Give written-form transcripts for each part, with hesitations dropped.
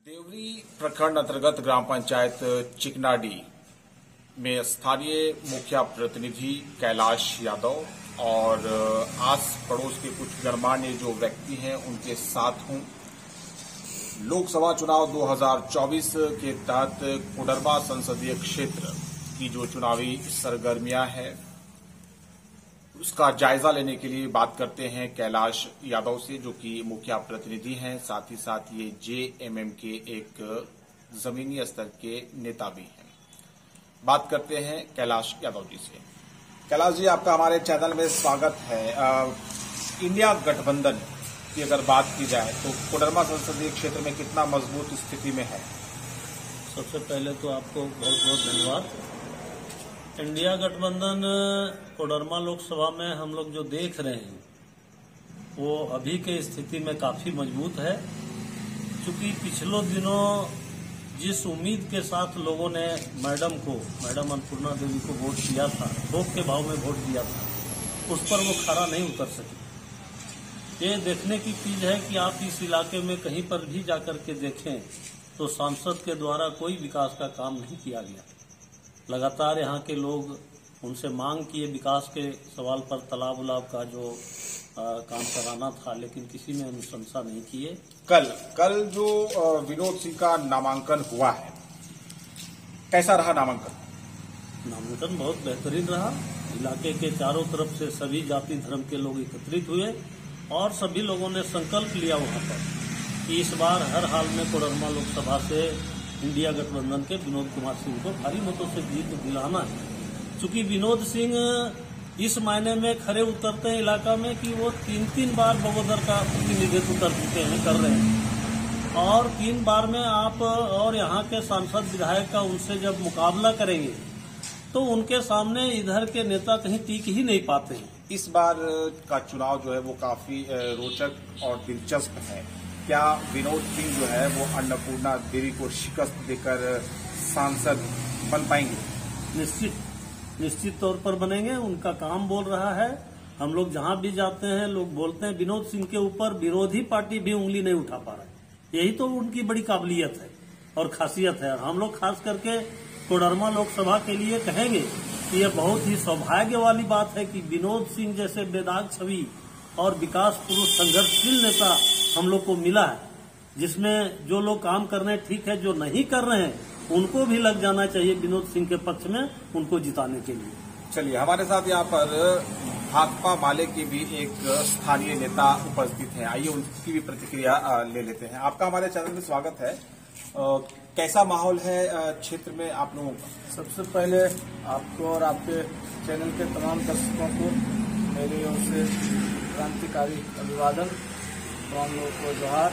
देवरी प्रखंड अंतर्गत ग्राम पंचायत चिकनाडी में स्थानीय मुखिया प्रतिनिधि कैलाश यादव और आस पड़ोस के कुछ गणमान्य जो व्यक्ति हैं उनके साथ हूं। लोकसभा चुनाव 2024 के तहत कोडरमा संसदीय क्षेत्र की जो चुनावी सरगर्मियां हैं उसका जायजा लेने के लिए बात करते हैं कैलाश यादव से, जो कि मुखिया प्रतिनिधि हैं, साथ ही साथ ये जेएमएम के एक जमीनी स्तर के नेता भी हैं। बात करते हैं कैलाश यादव जी से। कैलाश जी, आपका हमारे चैनल में स्वागत है। इंडिया गठबंधन की अगर बात की जाए तो कोडरमा संसदीय क्षेत्र में कितना मजबूत स्थिति में है? सबसे पहले तो आपको बहुत बहुत धन्यवाद। इंडिया गठबंधन कोडरमा लोकसभा में हम लोग जो देख रहे हैं वो अभी के स्थिति में काफी मजबूत है, क्योंकि पिछले दिनों जिस उम्मीद के साथ लोगों ने मैडम अन्नपूर्णा देवी को वोट दिया था, थोक के भाव में वोट दिया था, उस पर वो खरा नहीं उतर सकी। ये देखने की चीज है कि आप इस इलाके में कहीं पर भी जाकर के देखें तो सांसद के द्वारा कोई विकास का काम नहीं किया गया। लगातार यहाँ के लोग उनसे मांग किए विकास के सवाल पर, तालाब उलाब का जो काम कराना था, लेकिन किसी ने अनुशंसा नहीं किए। कल जो विनोद सिंह का नामांकन हुआ है, कैसा रहा नामांकन? नामांकन बहुत बेहतरीन रहा। इलाके के चारों तरफ से सभी जाति धर्म के लोग एकत्रित हुए और सभी लोगों ने संकल्प लिया वहां पर कि इस बार हर हाल में कोडरमा लोकसभा से इंडिया गठबंधन के विनोद कुमार सिंह को भारी मतों से जीत दिलाना है। चूंकि विनोद सिंह इस मायने में खरे उतरते हैं इलाका में कि वो तीन बार बगोदर का प्रतिनिधित्व कर रहे हैं और 3 बार में आप और यहाँ के सांसद विधायक का उनसे जब मुकाबला करेंगे तो उनके सामने इधर के नेता कहीं टिक ही नहीं पाते हैं। इस बार का चुनाव जो है वो काफी रोचक और दिलचस्प है। क्या विनोद सिंह जो है वो अन्नपूर्णा देवी को शिकस्त देकर सांसद बन पाएंगे? निश्चित तौर पर बनेंगे। उनका काम बोल रहा है। हम लोग जहां भी जाते हैं लोग बोलते हैं विनोद सिंह के ऊपर विरोधी पार्टी भी उंगली नहीं उठा पा रही। यही तो उनकी बड़ी काबिलियत है और खासियत है। और हम लोग खास करके कोडरमा लोकसभा के लिए कहेंगे कि यह बहुत ही सौभाग्य वाली बात है कि विनोद सिंह जैसे बेदाग छवि और विकास पुरुष संघर्षशील नेता हम लोग को मिला है, जिसमें जो लोग काम कर रहे हैं ठीक है, जो नहीं कर रहे हैं उनको भी लग जाना चाहिए विनोद सिंह के पक्ष में, उनको जिताने के लिए। चलिए, हमारे साथ यहाँ पर भाकपा माले के भी एक स्थानीय नेता उपस्थित हैं। आइए उनकी भी प्रतिक्रिया ले लेते हैं। आपका हमारे चैनल में स्वागत है। कैसा माहौल है क्षेत्र में आप लोगों का? सबसे पहले आपको और आपके चैनल के तमाम दर्शकों को मेरी ओर से क्रांतिकारी अभिवादन, तमाम लोगों को जोहार।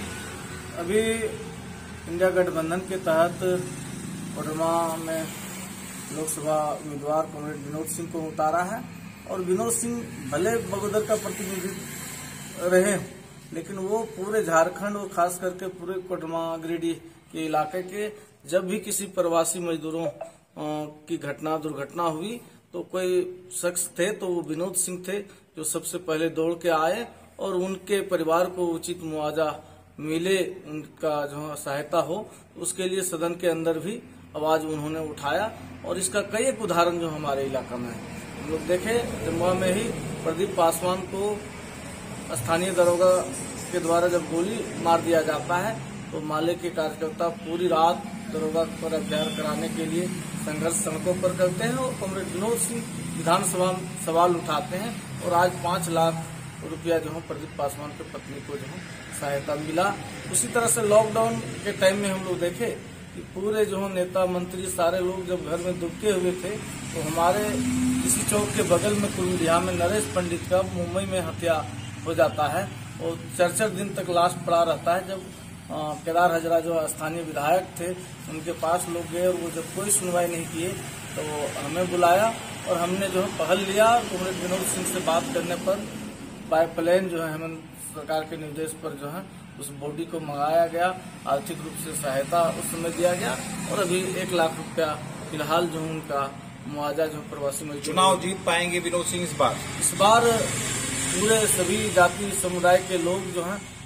अभी इंडिया गठबंधन के तहत कोडरमा में लोकसभा उम्मीदवार कॉमरेड विनोद सिंह को उतारा है और विनोद सिंह भले बगोदर का प्रतिनिधित्व रहे, लेकिन वो पूरे झारखंड और खास करके पूरे कोडरमा गिरिडीह के इलाके के जब भी किसी प्रवासी मजदूरों की दुर्घटना हुई तो कोई शख्स थे तो वो विनोद सिंह थे जो सबसे पहले दौड़ के आए और उनके परिवार को उचित मुआवजा मिले, उनका जो सहायता हो, उसके लिए सदन के अंदर भी आवाज उन्होंने उठाया। और इसका कई एक उदाहरण जो हमारे इलाका में है, हम लोग देखे जमुआ में ही प्रदीप पासवान को स्थानीय दरोगा के द्वारा जब गोली मार दिया जाता है तो माले के कार्यकर्ता पूरी रात दरोगा पर अभ्यास कराने के लिए संघर्ष सड़कों पर करते हैं और कॉमरेड विनोद सिंह विधानसभा में सवाल उठाते हैं और आज 5 लाख रुपया जो है प्रदीप पासवान की पत्नी को जो है सहायता मिला। उसी तरह से लॉकडाउन के टाइम में हम लोग देखे कि पूरे जो नेता मंत्री सारे लोग जब घर में दुबके हुए थे तो हमारे इसी चौक के बगल में कुलडिया में नरेश पंडित का मुंबई में हत्या हो जाता है और 4 दिन तक लाश पड़ा रहता है। जब केदार हजरा जो स्थानीय विधायक थे उनके पास लोग गए और वो जब कोई सुनवाई नहीं किए तो वो हमें बुलाया और हमने जो है पहल लिया। कॉमरेड विनोद सिंह से बात करने पर बाय प्लेन जो है हेमंत सरकार के निर्देश पर जो है उस बॉडी को मंगाया गया, आर्थिक रूप से सहायता उस समय दिया गया और अभी 1 लाख रुपया फिलहाल जो उनका मुआवजा जो प्रवासी मजदूर। चुनाव जीत पाएंगे विनोद सिंह इस बार? इस बार पूरे सभी जाति समुदाय के लोग जो हैं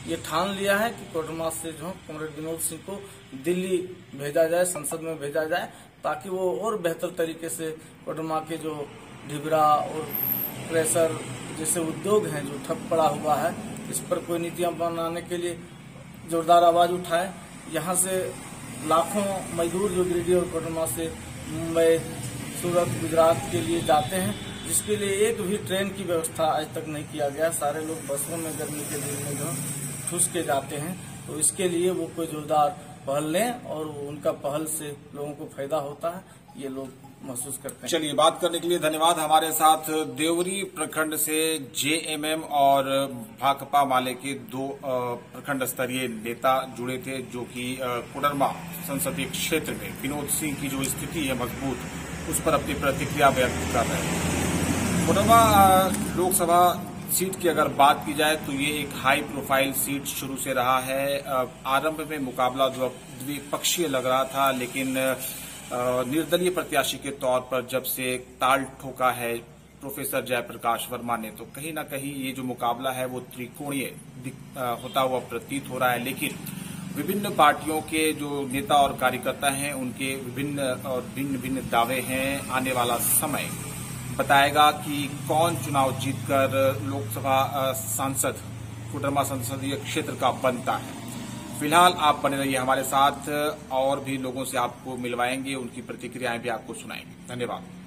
ये ठान लिया है कि कोडरमा से जो कॉमरेड विनोद सिंह को दिल्ली भेजा जाए, संसद में भेजा जाए, ताकि वो और बेहतर तरीके से कोडरमा के जो ढिबरा और प्रेशर जैसे उद्योग हैं जो ठप पड़ा हुआ है, इस पर कोई नीतियां बनाने के लिए जोरदार आवाज उठाए। यहाँ से लाखों मजदूर जो गिरिडीह और कोडरमा से मुंबई, सूरत, गुजरात के लिए जाते हैं, जिसके लिए एक भी ट्रेन की व्यवस्था आज तक नहीं किया गया। सारे लोग बसों में गर्मी के दिन में जो ठूस के जाते हैं, तो इसके लिए वो कोई जोरदार पहल लें और उनका पहल से लोगों को फायदा होता है, ये लोग महसूस करते हैं। चलिए, बात करने के लिए धन्यवाद। हमारे साथ देवरी प्रखंड से जेएमएम और भाकपा माले के 2 प्रखंड स्तरीय नेता जुड़े थे, जो कि कोडरमा संसदीय क्षेत्र में विनोद सिंह की जो स्थिति है मजबूत, उस पर अपनी प्रतिक्रिया व्यक्त कर रहे हैं। कोडरमा लोकसभा सीट की अगर बात की जाए तो ये एक हाई प्रोफाइल सीट शुरू से रहा है। आरंभ में मुकाबला द्विपक्षीय लग रहा था, लेकिन निर्दलीय प्रत्याशी के तौर पर जब से ताल ठोका है प्रोफेसर जयप्रकाश वर्मा ने, तो कहीं न कहीं ये जो मुकाबला है वो त्रिकोणीय होता हुआ प्रतीत हो रहा है। लेकिन विभिन्न पार्टियों के जो नेता और कार्यकर्ता हैं, उनके विभिन्न और भिन्न दावे हैं। आने वाला समय बताएगा कि कौन चुनाव जीतकर लोकसभा सांसद कोडरमा संसदीय क्षेत्र का बनता है। फिलहाल आप बने रहिए हमारे साथ, और भी लोगों से आपको मिलवाएंगे, उनकी प्रतिक्रियाएं भी आपको सुनाएंगे। धन्यवाद।